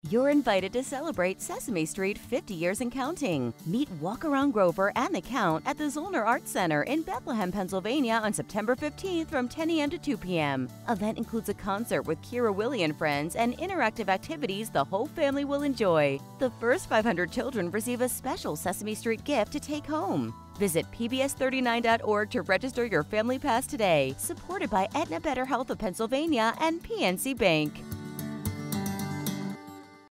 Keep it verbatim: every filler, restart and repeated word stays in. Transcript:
You're invited to celebrate Sesame Street fifty years and counting. Meet Walk-Around Grover and the Count at the Zoellner Arts Center in Bethlehem, Pennsylvania on September fifteenth from ten a m to two p m Event includes a concert with Kira Willie and friends and interactive activities the whole family will enjoy. The first five hundred children receive a special Sesame Street gift to take home. Visit P B S thirty-nine dot org to register your family pass today. Supported by Aetna Better Health of Pennsylvania and P N C Bank.